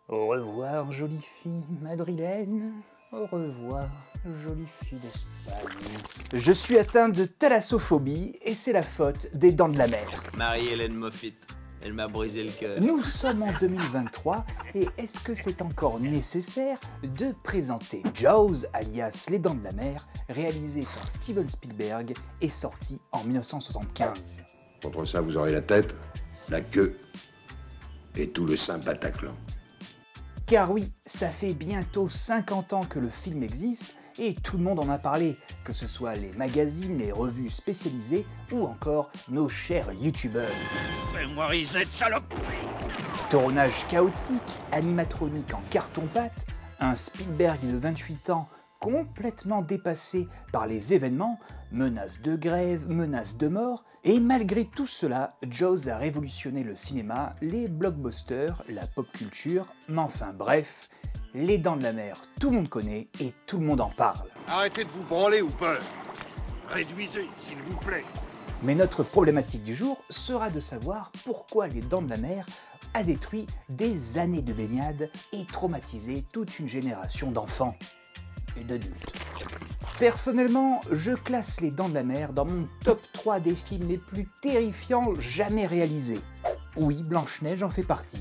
Au revoir, jolie fille madrilène. Au revoir, jolie fille d'Espagne. Je suis atteint de thalassophobie et c'est la faute des Dents de la Mer. Marie-Hélène Moffitt, elle m'a brisé le cœur. Nous sommes en 2023 et est-ce que c'est encore nécessaire de présenter Jaws, alias Les Dents de la Mer, réalisé par Steven Spielberg et sorti en 1975. Contre ça, vous aurez la tête, la queue et tout le Saint Bataclan. Car oui, ça fait bientôt 50 ans que le film existe et tout le monde en a parlé, que ce soit les magazines, les revues spécialisées ou encore nos chers youtubeurs. Fais-moi riser de salope! Tournage chaotique, animatronique en carton-pâte, un Spielberg de 28 ans complètement dépassé par les événements, menaces de grève, menaces de mort, et malgré tout cela, Jaws a révolutionné le cinéma, les blockbusters, la pop culture, mais enfin bref, Les Dents de la Mer, tout le monde connaît et tout le monde en parle. Arrêtez de vous branler ou peur. Réduisez, s'il vous plaît. Mais notre problématique du jour sera de savoir pourquoi Les Dents de la Mer a détruit des années de baignade et traumatisé toute une génération d'enfants et d'adultes. Personnellement, je classe Les Dents de la Mer dans mon top 3 des films les plus terrifiants jamais réalisés. Oui, Blanche-Neige en fait partie.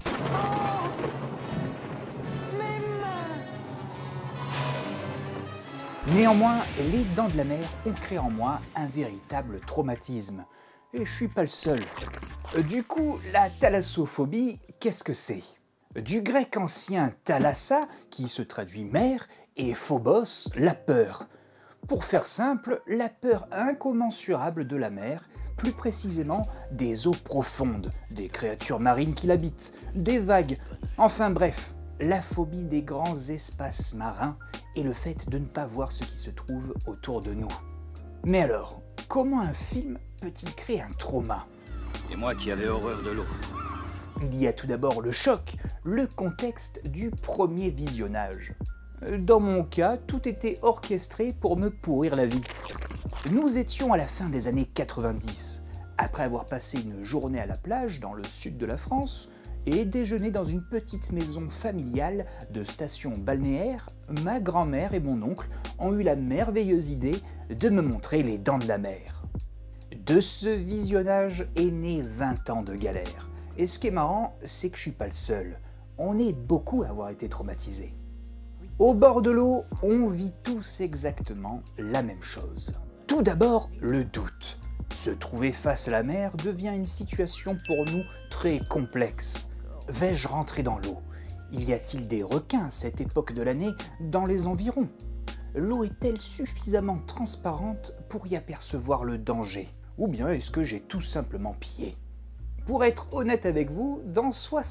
Néanmoins, Les Dents de la Mer ont créé en moi un véritable traumatisme. Et je suis pas le seul. Du coup, la thalassophobie, qu'est-ce que c'est? Du grec ancien thalassa, qui se traduit mer, et phobos, la peur. Pour faire simple, la peur incommensurable de la mer, plus précisément des eaux profondes, des créatures marines qui l'habitent, des vagues, enfin bref, la phobie des grands espaces marins et le fait de ne pas voir ce qui se trouve autour de nous. Mais alors, comment un film peut-il créer un trauma? Et moi qui avais horreur de l'eau. Il y a tout d'abord le choc, le contexte du premier visionnage. Dans mon cas, tout était orchestré pour me pourrir la vie. Nous étions à la fin des années 90, après avoir passé une journée à la plage dans le sud de la France et déjeuné dans une petite maison familiale de station balnéaire, ma grand-mère et mon oncle ont eu la merveilleuse idée de me montrer Les Dents de la Mer. De ce visionnage est né 20 ans de galère. Et ce qui est marrant, c'est que je suis pas le seul. On est beaucoup à avoir été traumatisés. Au bord de l'eau, on vit tous exactement la même chose. Tout d'abord, le doute. Se trouver face à la mer devient une situation pour nous très complexe. Vais-je rentrer dans l'eau? Y a-t-il des requins à cette époque de l'année dans les environs? L'eau est-elle suffisamment transparente pour y apercevoir le danger? Ou bien est-ce que j'ai tout simplement pied? Pour être honnête avec vous, dans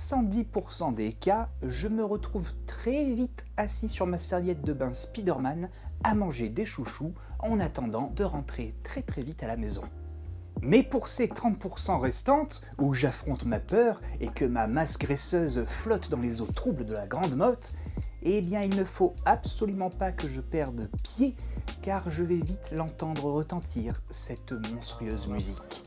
70% des cas, je me retrouve très vite assis sur ma serviette de bain Spider-Man à manger des chouchous en attendant de rentrer très vite à la maison. Mais pour ces 30% restantes, où j'affronte ma peur et que ma masse graisseuse flotte dans les eaux troubles de la Grande Motte, eh bien il ne faut absolument pas que je perde pied, car je vais vite l'entendre retentir, cette monstrueuse musique.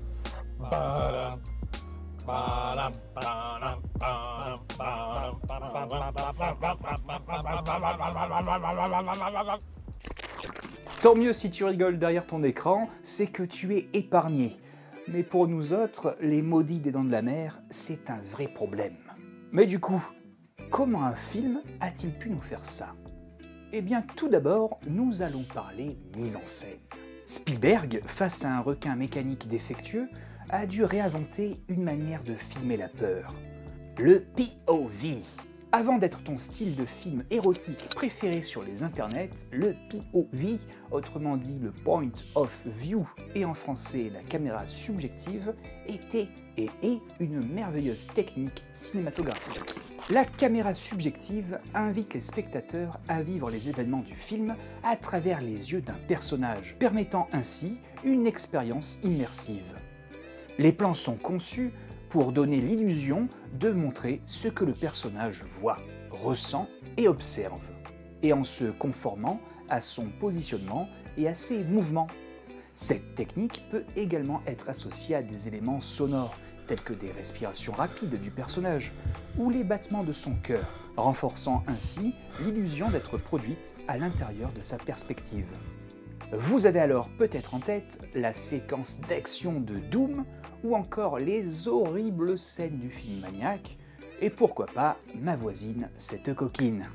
Tant mieux si tu rigoles derrière ton écran, c'est que tu es épargné. Mais pour nous autres, les maudits des Dents de la Mer, c'est un vrai problème. Mais du coup, comment un film a-t-il pu nous faire ça? Eh bien tout d'abord, nous allons parler mise en scène. Spielberg, face à un requin mécanique défectueux, a dû réinventer une manière de filmer la peur. Le POV. Avant d'être ton style de film érotique préféré sur les internets, le POV, autrement dit le Point of View et en français la caméra subjective, était et est une merveilleuse technique cinématographique. La caméra subjective invite les spectateurs à vivre les événements du film à travers les yeux d'un personnage, permettant ainsi une expérience immersive. Les plans sont conçus pour donner l'illusion de montrer ce que le personnage voit, ressent et observe, et en se conformant à son positionnement et à ses mouvements. Cette technique peut également être associée à des éléments sonores, tels que des respirations rapides du personnage, ou les battements de son cœur, renforçant ainsi l'illusion d'être produite à l'intérieur de sa perspective. Vous avez alors peut-être en tête la séquence d'action de Doom ou encore les horribles scènes du film Maniac, et pourquoi pas ma voisine, cette coquine.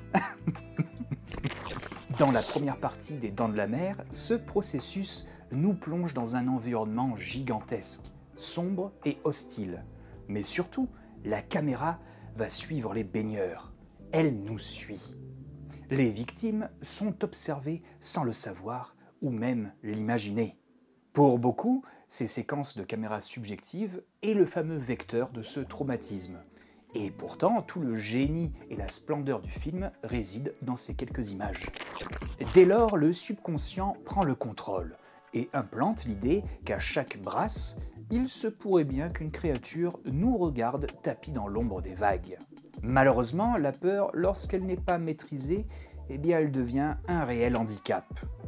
Dans la première partie des Dents de la Mer, ce processus nous plonge dans un environnement gigantesque, sombre et hostile. Mais surtout, la caméra va suivre les baigneurs. Elle nous suit. Les victimes sont observées sans le savoir ou même l'imaginer. Pour beaucoup, ces séquences de caméra subjective est le fameux vecteur de ce traumatisme. Et pourtant, tout le génie et la splendeur du film résident dans ces quelques images. Dès lors, le subconscient prend le contrôle et implante l'idée qu'à chaque brasse, il se pourrait bien qu'une créature nous regarde tapis dans l'ombre des vagues. Malheureusement, la peur, lorsqu'elle n'est pas maîtrisée, eh bien elle devient un réel handicap.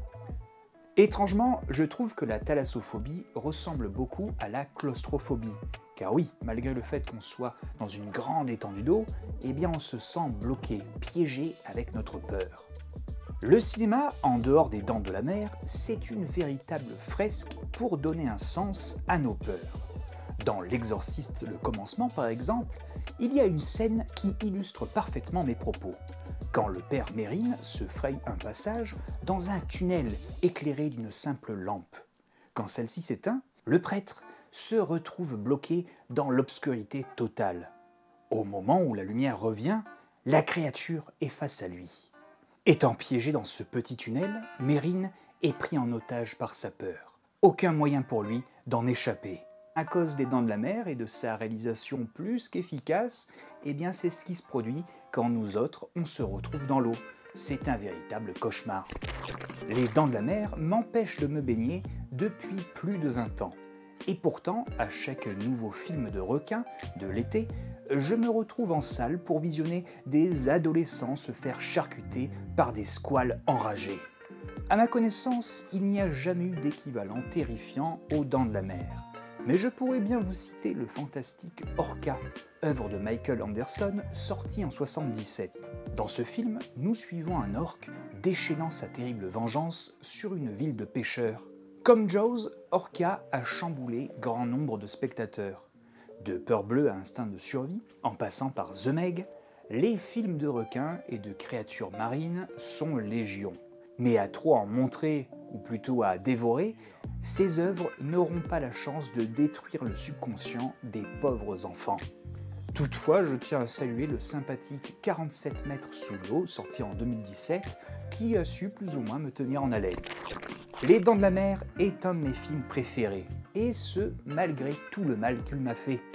Étrangement, je trouve que la thalassophobie ressemble beaucoup à la claustrophobie. Car oui, malgré le fait qu'on soit dans une grande étendue d'eau, eh bien on se sent bloqué, piégé avec notre peur. Le cinéma, en dehors des Dents de la Mer, c'est une véritable fresque pour donner un sens à nos peurs. Dans L'Exorciste, le commencement par exemple, il y a une scène qui illustre parfaitement mes propos. Quand le père Mérine se fraye un passage dans un tunnel éclairé d'une simple lampe. Quand celle-ci s'éteint, le prêtre se retrouve bloqué dans l'obscurité totale. Au moment où la lumière revient, la créature est face à lui. Étant piégé dans ce petit tunnel, Mérine est pris en otage par sa peur. Aucun moyen pour lui d'en échapper. À cause des Dents de la Mer et de sa réalisation plus qu'efficace, eh bien c'est ce qui se produit quand nous autres on se retrouve dans l'eau. C'est un véritable cauchemar. Les Dents de la Mer m'empêchent de me baigner depuis plus de 20 ans. Et pourtant, à chaque nouveau film de requin de l'été, je me retrouve en salle pour visionner des adolescents se faire charcuter par des squales enragés. À ma connaissance, il n'y a jamais eu d'équivalent terrifiant aux Dents de la Mer. Mais je pourrais bien vous citer le fantastique Orca, œuvre de Michael Anderson, sorti en 1977. Dans ce film, nous suivons un orque déchaînant sa terrible vengeance sur une ville de pêcheurs. Comme Jaws, Orca a chamboulé grand nombre de spectateurs. De Peur bleue à Instinct de survie, en passant par The Meg, les films de requins et de créatures marines sont légion. Mais à trop en montrer, ou plutôt à dévorer, ces œuvres n'auront pas la chance de détruire le subconscient des pauvres enfants. Toutefois, je tiens à saluer le sympathique 47 mètres sous l'eau, sorti en 2017, qui a su plus ou moins me tenir en haleine. Les Dents de la Mer est un de mes films préférés, et ce, malgré tout le mal qu'il m'a fait.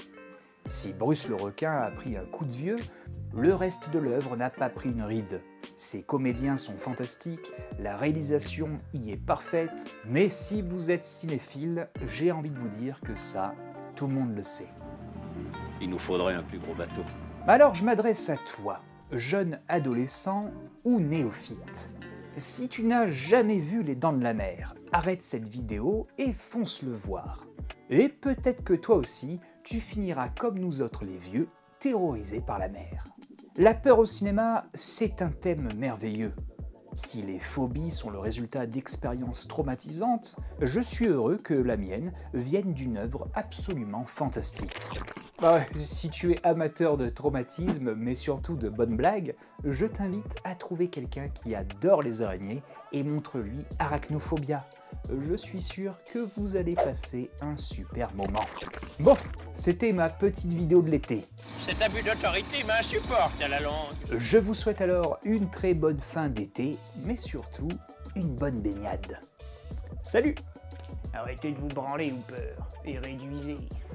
Si Bruce le requin a pris un coup de vieux, le reste de l'œuvre n'a pas pris une ride. Ses comédiens sont fantastiques, la réalisation y est parfaite, mais si vous êtes cinéphile, j'ai envie de vous dire que ça, tout le monde le sait. Il nous faudrait un plus gros bateau. Alors je m'adresse à toi, jeune adolescent ou néophyte. Si tu n'as jamais vu Les Dents de la Mer, arrête cette vidéo et fonce le voir. Et peut-être que toi aussi, tu finiras comme nous autres les vieux, terrorisés par la mer. La peur au cinéma, c'est un thème merveilleux. Si les phobies sont le résultat d'expériences traumatisantes, je suis heureux que la mienne vienne d'une œuvre absolument fantastique. Si tu es amateur de traumatisme, mais surtout de bonnes blagues, je t'invite à trouver quelqu'un qui adore les araignées et montre-lui Arachnophobia. Je suis sûr que vous allez passer un super moment. Bon, c'était ma petite vidéo de l'été. Cet abus d'autorité m'insupporte à la longue. Je vous souhaite alors une très bonne fin d'été, mais surtout une bonne baignade. Salut! Arrêtez de vous branler ou peur, et réduisez.